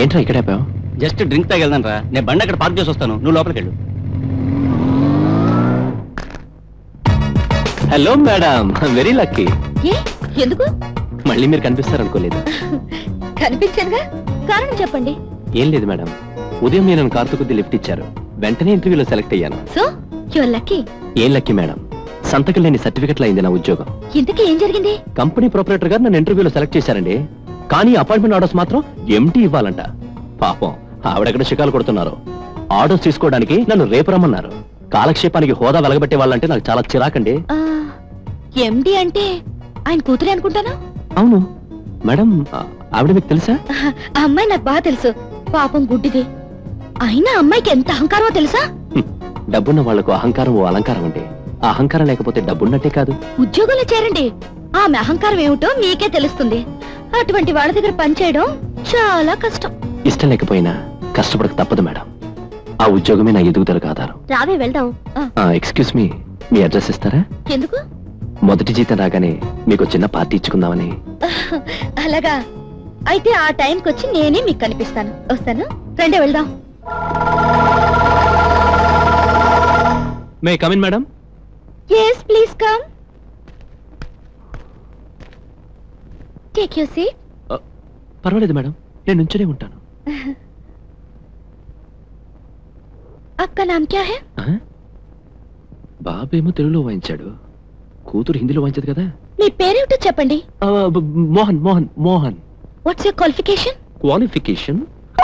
ఏంట్రా ఇక్కడ అయిపోయావు? జస్ట్ డ్రింక్ తాగెళ్దాం రా. నేను బండి అక్కడ పార్క్ చేసి వస్తాను, నువ్వు లోపలికి వెళ్ళు. Hello madam, very lucky. ఎందుకు? మళ్ళీ మీరు కనిపిస్తారనుకోలేదు. కనిపించానుగా, కారణం చెప్పండి. ఏం లేదు మేడం, ఉదయం నేను కార్తో కొద్ది లిఫ్ట్ ఇచ్చారు, వెంటనే ఇంటర్వ్యూలో సెలెక్ట్ అయ్యాను. So your lucky. ఏం లక్కీ మేడం, సంతకం లేని సర్టిఫికెట్లో అయింది నా ఉద్యోగం. ఇంతకీ ఏం జరిగింది? కంపెనీ ప్రొపరేటర్ గారు నన్ను ఇంటర్వ్యూలో సెలెక్ట్ చేశారండి, కానీ అపాయింట్మెంట్ ఆర్డర్స్ మాత్రం ఎంటీ ఇవ్వాలంట. పాపం ఆవిడెక్కడ శికాలు కొడుతున్నారు. ఆర్డర్స్ తీసుకోవడానికి నన్ను రేపు రమ్మన్నారు. కాలక్షేపానికి హోదా వెలగబెట్టే వాళ్ళంటే నాకు చాలా చిరాకండి. ఎండి అంటే ఆయన కూతురే అనుకుంటాను. అవును మేడం, ఆవిడ మీకు తెలుసా? ఆ అమ్మాయి నాకు బాగా తెలుసు. పాపం గుడ్డిది. అయినా అమ్మాయికి ఎంత అహంకారమో తెలుసా? డబ్బున్న వాళ్లకు అహంకారం ఓ అలంకారం అండి. ఆ అహంకారం లేకపోతే డబ్బున్నట్టే కాదు. ఉద్యోగంలో చేరండి, ఆమె అహంకారం ఏమిటో మీకే తెలుస్తుంది. అటువంటి వాళ్ళ దగ్గర పనిచేయడం చాలా కష్టం. ఇష్టం లేకపోయినా కష్టపడక తప్పదు మేడం. ఆ ఉద్యోగమే నా ఎదుగుదలకు ఆధారం. రావే వెళ్దాం. ఎక్స్క్యూజ్ మీ, మీ అడ్రస్ ఇస్తారా? ఎందుకు? మొదటి జీతం రాగానే మీకు చిన్న పార్టీ ఇచ్చుకుందామని. అలాగా, అయితే ఆ టైంకి వచ్చి నేనే మీకు కనిపిస్తాను. వస్తాను, రండి వెళ్దాం. May come in madam? yes please come, take your seat. పర్వాలేదు మేడం, నేను నుంచునే ఉంటాను. आपका नाम क्या है? బాబేమో తెలుగులో వాయించాడు, కూతురు హిందీలో వాయించదు కదా. మీ పేరేమిటో చెప్పండి. Mohan Mohan Mohan. What's your qualification? Qualification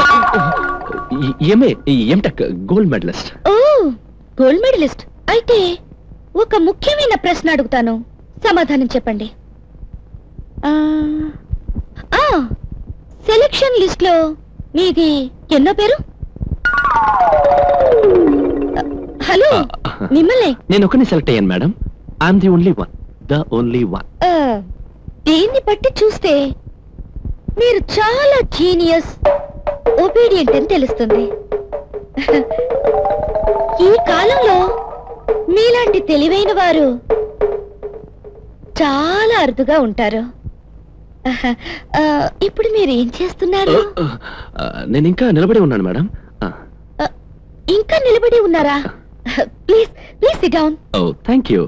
MA MTech gold medallist. Oh, gold medallist. అయితే ఒక ముఖ్యమైన ప్రశ్న అడుగుతాను, సమాధానం చెప్పండి. సెలక్షన్ లిస్ట్ లో మీది ఎన్నో పేరు? హలో, మిమ్మల్ని. నేను ఒకరిని సెలెక్ట్ అయ్యాను madam. I'm the only one, the only one. దీన్ని బట్టి చూస్తే మీరు చాలా జీనియస్, ఒబీడియంట్ అని తెలుస్తుంది. ఈ కాలంలో మీలాంటి తెలివైన వారు చాలా అరుదుగా ఉంటారు. ఇప్పుడు మీరు ఏం చేస్తున్నారు? నేను ఇంకా నిలబడి ఉన్నాను మేడం. ఇంకా నిలబడి ఉన్నారా? Please please sit down. Oh thank you.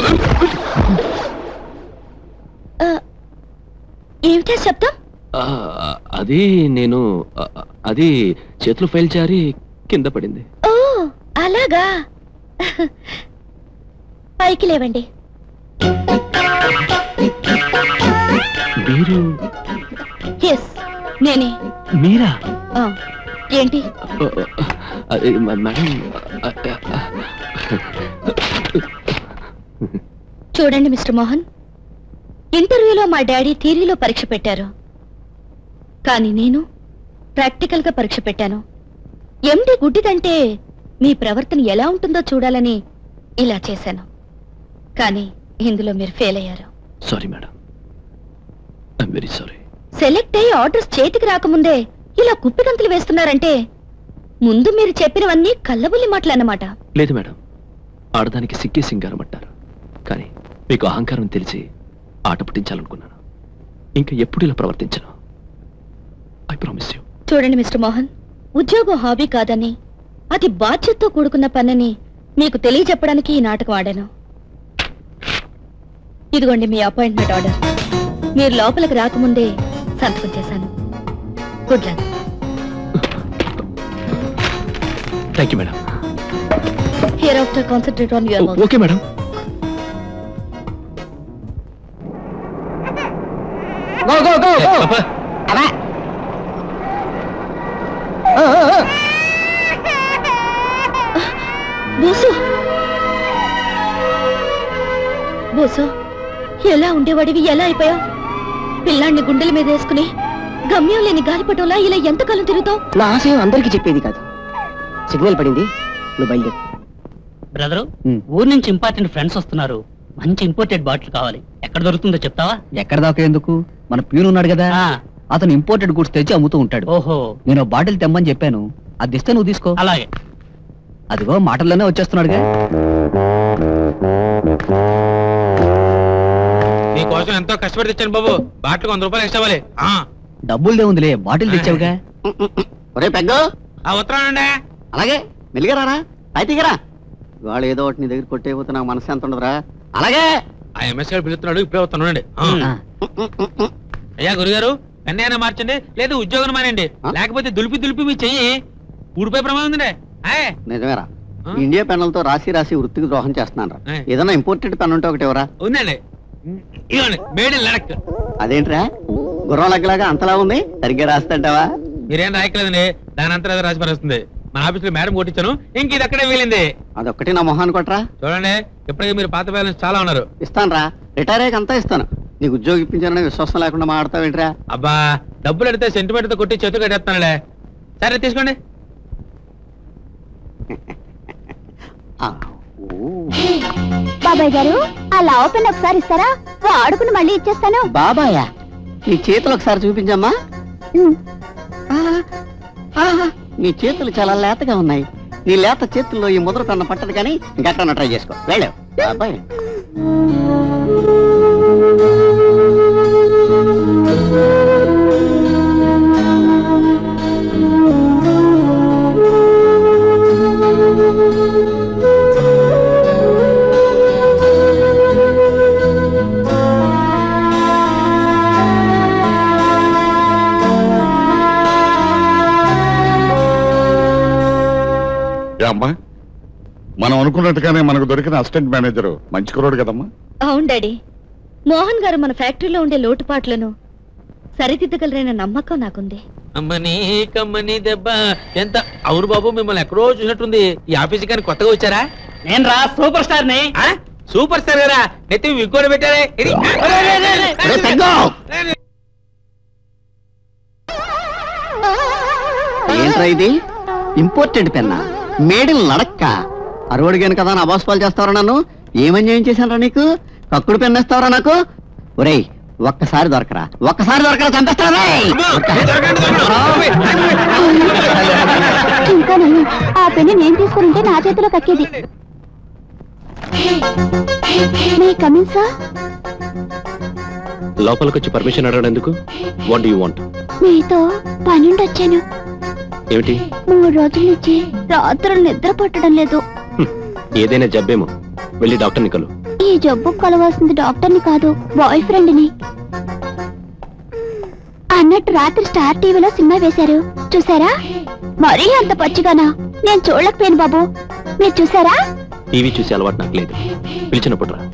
ఏమిటా శబ్దం? అది నేను అది చేతులు ఫైల్ జారి కింద పడింది. ఓ అలాగా, పైకి లేవండి. మీరు? ఎస్, నేనే. మీరా? ఏంటి? మేడం, చూడండి మిస్టర్ మోహన్, ఇంటర్వ్యూలో మా డాడీ థియరీలో పరీక్ష పెట్టారు, కానీ నేను ప్రాక్టికల్ గా పరీక్ష పెట్టాను. ఎండి గుడ్డిదంటే మీ ప్రవర్తన ఎలా ఉంటుందో చూడాలని ఇలా చేశాను, కానీ ఇందులో మీరు ఫెయిల్ అయ్యారు. Sorry madam, I'm very sorry. Select అయ్యి ఆర్డర్స్ చేతికి రాకముందే ఇలా కుప్పిగంతులు వేస్తున్నారంటే ముందు మీరు చెప్పినవన్నీ కళ్ళబుల్లి మాటలన్నమాట. లేదు మేడం, ఆడదానికి సిగ్గే సింగారం అంటారు, కానీ మీకు అహంకారం తెలిసి ఆట పట్టించాలనుకున్నాను. ఇంకా ఎప్పుడు ఇలా ప్రవర్తించను. I promise you. చూడండి మిస్టర్ మోహన్, ఉద్యోగం హాబీ కాదని, అది బాధ్యతతో కూడుకున్న పనిని మీకు తెలియజెప్పడానికి ఈ నాటకం ఆడాను. ఇదిగోండి మీ అపాయింట్మెంట్ ఆర్డర్. మీరు లోపలికి రాకముందే సంతకం చేశాను. Good luck. Thank you madam. Hereafter concentrate on your work. Okay madam. Go go go go. అలా బోసు, బోసు, ఎలా ఉండేవాడివి, ఎలా అయిపోయావు? పిల్లాన్ని గుండెల మీద వేసుకుని గమ్యం లేని గాలిపటంలా ఇలా ఎంతకాలం తిరుగుతావు? నా ఆశయం అందరికీ చెప్పేది కాదు. సిగ్నల్ పడింది, నువ్వు బయలుదేరు. బ్రదరు, ఊరు నుంచి ఇంపార్టెంట్ ఫ్రెండ్స్ వస్తున్నారు. మంచి ఇంపోర్టెడ్ బాటిల్ కావాలి. ఎక్కడ దొరుకుతుందో చెప్తావా? ఎక్కడ దాకా ఎందుకు, మన ప్యూన్ ఉన్నాడు కదా, అతను ఇంపోర్టెడ్ గుడ్స్ తెచ్చి అమ్ముతూ ఉంటాడు. ఓహో, నేను బాటిల్ తెమ్మని చెప్పాను, అది ఇస్తే నువ్వు తీసుకో. అలాగే. అదిగో మాటల్లోనే వచ్చేస్తున్నాడుగా. నీకోసం ఎంతో కష్టపడి తెచ్చాను బాబు. బాటిల్ 100 రూపాయలు ఎక్స్ట్రా ఇవ్వాలి. డబ్బులు దేవుందిలే, బాటిల్ తెచ్చావుగా. ఒరే పెగ్గు, ఆ ఉత్తరం అలాగే మెలిగరారా అయితేగరా. వాళ్ళు ఏదో ఒకటి నీ దగ్గర కొట్టేపోతే నాకు మనసు ఎంత ఉండదురా. అలాగే ఆ ఎంఎస్ గారు పిలుస్తున్నాడు, ఇప్పుడే వస్తానండి. అయ్యా గురుగారు, కన్యాన మార్చండి, లేదు ఉద్యోగం మానండి, లేకపోతే దులిపి దులిపి మీ చెయ్యి ఊడిపోయే ప్రమాదం ఉందండి. నిజమేరా, ఇండియా పెన్నులతో రాసి రాసి వృత్తికి ద్రోహం చేస్తున్నాను రా. ఏదైనా ఇంపోర్టెడ్ పెన్ ఉంటే ఒకటి ఎవరా? ఉందండి, ఇవ్వండి. Made in Ladakh. అదేంట్రా గుర్రం లెక్కలాగా అంతలా ఉంది, సరిగ్గా రాస్తుంటావా? మీరేం రాయట్లేదండి, దాని అంతా ఏదో రాసి పనిస్తుంది. మన ఆఫీస్ లో మేడం కొట్టించాను, ఇంక ఇది అక్కడే వీలింది. అదొక్కటి నా మొహాన్ని కొట్టరా. చూడండి, ఇప్పటికే మీరు పాత బ్యాలెన్స్ చాలా ఉన్నారు. ఇస్తాను రా, రిటైర్ అయ్యాక అంతా ఇస్తాను. నీకు ఉద్యోగం ఇప్పించానని విశ్వాసం లేకుండా మాట్లాడతావేంట్రా? అబ్బా, డబ్బులు అడితే సెంటిమెంట్ తో కొట్టి చేతు కట్టేస్తానులే. సరే తీసుకోండి. బాబాయ్ గారు, ఆ లావు పెన్ ఒకసారి ఇస్తారా? వాడుకుని మళ్ళీ ఇచ్చేస్తాను. బాబాయా, నీ చేతులు ఒకసారి చూపించమ్మా. నీ చేతులు చాలా లేతగా ఉన్నాయి. నీ లేత చేతుల్లో ఈ ముద్ర పెన్న పట్టదు, కానీ ఇంకెక్కడన్నా ట్రై చేసుకో. వెళ్ళావు బాబాయ్. అమ్మా, మనం అనుకున్నట్టుగానే మనకు దొరికిన అసిస్టెంట్ మేనేజర్ మంచి కుర్రాడు కదమ్మా. అవును డాడీ, మోహన్ గారు మన ఫ్యాక్టరీలో ఉండే లోటుపాట్లను సరిదిద్దగలరైన నమ్మకం నాకుంది. అమ్మని కమ్మని దెబ్బ ఎంత. అవును బాబు, మిమ్మల్ని ఎక్కడో చూసినట్టుంది. ఈ ఆఫీస్ కానీ కొత్తగా వచ్చారా? నేను రా సూపర్ స్టార్ ని. సూపర్ స్టార్ గారా? నెత్తి విగ్గోడ పెట్టారే. ఏంట్రా ఇది? ఇంపోర్టెడ్ పెన్నా, మేడ్ ఇన్ లడక్క. అరవడిగాను కదా నా అబాస్పాలు చేస్తావరా నన్ను? ఏమన్యాయం చేశానరా నీకు? కక్కుడు పెన్నేస్తావరా నాకు? ఒరేయ్, ఒక్కసారి దొరకరా, ఒక్కసారి దొరకరా, చంపేస్తారా? ఇంకా నన్ను ఆ పెన్ను నేను తీసుకుంటే నా చేతిలో కక్కేది. లోపలికొచ్చి పర్మిషన్ అడగడం ఎందుకు? What do you want? మీతో పనుండి వచ్చాను. ఏమిటి? 3 రోజుల నుంచి రాత్రులు నిద్ర పట్టడం లేదు. ఏదైనా జబ్బేమో, వెళ్ళి డాక్టర్ని కలు. ఈ జబ్బు కలవాల్సింది డాక్టర్ని కాదు, బాయ్ ఫ్రెండ్ ని. అన్నట్టు రాత్రి స్టార్ టీవీలో సినిమా వేశారు, చూసారా? మరీ అంత పచ్చిగానా? నేను చూడలేకపోయాను బాబు, మీరు చూసారా? టీవీ చూసే అలవాటు నాకు లేదు, పిలిచినప్పుడు రా.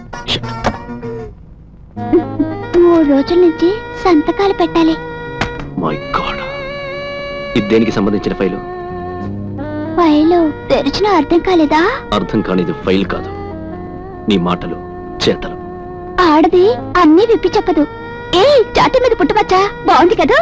3 రోజుల నుంచి సంతకాలు పెట్టాలి. మై గాడ్, ఇది దేనికి సంబంధించిన ఫైలు? ఫైలు తెరిచినా అర్థం కాలేదా? అర్థం కానిది ఫైల్ కాదు, నీ మాటలు చేతలు. ఆడది అన్నీ విప్పి చెప్పదు. ఏ చాటి మీద పుట్టవచ్చా? బాగుంది కదా?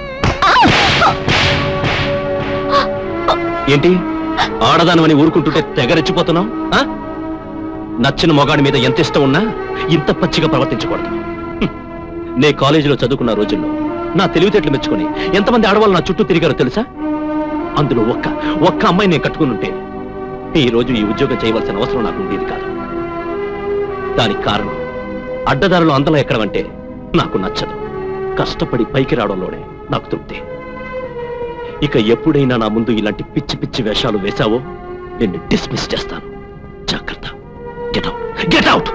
ఏంటి ఆడదానమని ఊరుకుంటుంటే తెగరెచ్చిపోతున్నావు? నచ్చిన మొగాడి మీద ఎంత ఇష్టం ఉన్నా ఇంత పచ్చిగా ప్రవర్తించకూడదు. నే కాలేజీలో చదువుకున్న రోజుల్లో నా తెలివితేటలు మెచ్చుకొని ఎంతమంది ఆడవాళ్ళు నా చుట్టూ తిరిగారో తెలుసా? అందులో ఒక్క అమ్మాయి నేను కట్టుకుని ఈ రోజు ఈ ఉద్యోగం చేయవలసిన అవసరం నాకు ఉండేది కాదు. దానికి కారణం అడ్డదారులు అందలం ఎక్కడమంటే నాకు నచ్చదు. కష్టపడి పైకి రావడంలోనే నాకు తృప్తి. ఇక ఎప్పుడైనా నా ముందు ఇలాంటి పిచ్చి పిచ్చి వేషాలు వేశావో నిన్ను డిస్మిస్ చేస్తాను. జాగ్రత్త. Get out, get out.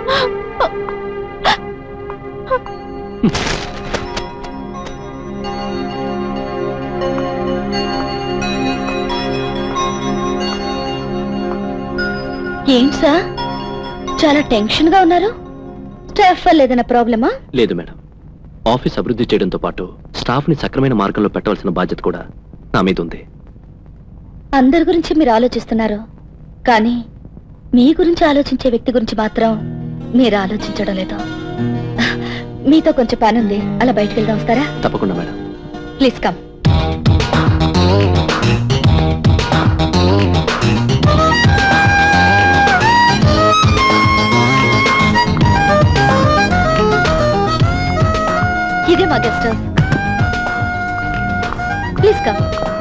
ఏంటి సార్, చాలా టెన్షన్ గా ఉన్నారు? స్టాఫ్ వల్ల ఏదైనా ప్రాబ్లమా? లేదు మేడం, ఆఫీస్ అభివృద్ధి చేయడంతో పాటు స్టాఫ్ ని సక్రమైన మార్గంలో పెట్టవలసిన బాధ్యత కూడా నా మీద ఉంది. అందరి గురించి మీరు ఆలోచిస్తున్నారు, కానీ మీ గురించి ఆలోచించే వ్యక్తి గురించి మాత్రం మీరు ఆలోచించడం లేదు. మీతో కొంచెం పని ఉంది, అలా బయటకు వెళ్దాం, వస్తారా? తప్పకుండా మేడం. Please come. ఇదే మా గెస్ట్ హౌస్. Please come.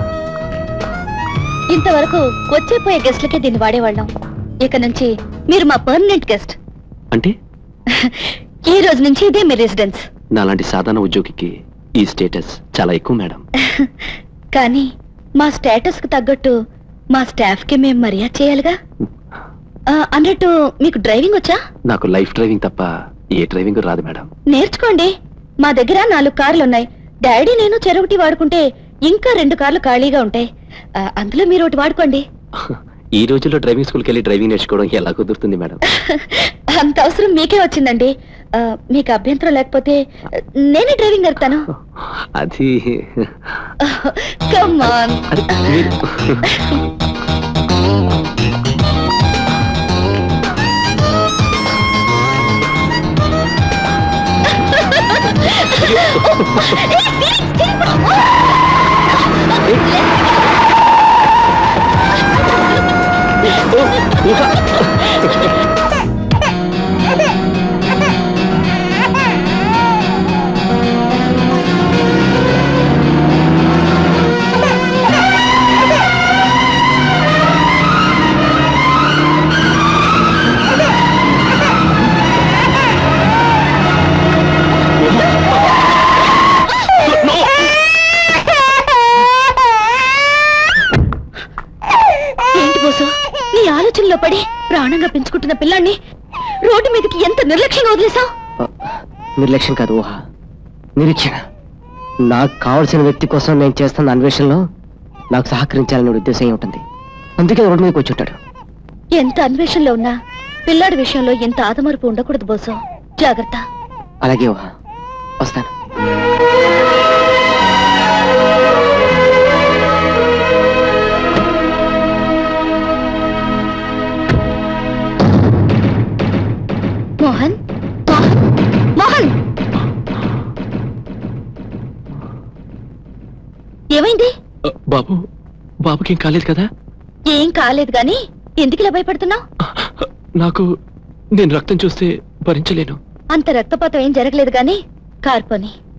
ఇంతవరకు వచ్చేపోయే గెస్ట్లకే దీన్ని వాడేవాళ్ళం. ఇక నుంచి మీరు మా పర్మనెంట్ గెస్ట్. అంటే ఈ రోజు నుంచి ఇదే మీ రెసిడెన్స్. నాలాంటి సాధారణ ఉద్యోగికి ఈ స్టేటస్ చాలా ఎక్కువ మేడం. కానీ మా స్టేటస్ కు తగ్గట్టు మా స్టాఫ్ కి మేము మర్యాద చేయాలిగా. అన్నట్టు మీకు డ్రైవింగ్ వచ్చా? నాకు లైఫ్ డ్రైవింగ్ తప్ప ఏ డ్రైవింగ్ రాదు మేడం. నేర్చుకోండి. మా దగ్గర 4 కార్లు ఉన్నాయి. డాడీ నేను చెరొకటి వాడుకుంటే ఇంకా 2 కార్లు ఖాళీగా ఉంటాయి. అందులో మీరు ఒకటి వాడుకోండి. ఈ రోజుల్లో డ్రైవింగ్ స్కూల్కి వెళ్ళి డ్రైవింగ్ నేర్చుకోవడం ఎలా కుదురుతుంది మేడం? అంత అవసరం మీకే వచ్చిందండి. మీకు అభ్యంతరం లేకపోతే నేనే డ్రైవింగ్ నేర్పుతాను. అది కమ్ ఆన్. ఆలోచనలో పడి ప్రాణంగా పెంచుకుంటున్న పిల్లాన్ని రోడ్డు మీదకి ఎంత నిర్లక్ష్యంగా వదిలేసావు? నిర్లక్ష్యం కాదు ఊహ, నిరీక్షణ. నాకు కావలసిన వ్యక్తి కోసం నేను చేస్తున్న అన్వేషణలో నాకు సహకరించాలనే ఉద్దేశం ఉంటుంది. అందుకే రోడ్డు మీదకి వచ్చి ఉంటాడు. ఎంత అన్వేషణలో ఉన్నా పిల్లాడి విషయంలో ఎంత ఆదమరుపు ఉండకూడదు బోసో. జాగ్రత్త. అలాగే ఊహ, వస్తాను. మోహన్, మోహన్, ఏమైంది? బాబుకేం కాలేదు కదా? ఏం కాలేదు గాని ఎందుకు ఇలా భయపడుతున్నావు? నేను రక్తం చూస్తే భరించలేను. అంత రక్తపాతం ఏం జరగలేదు గాని కార్పోని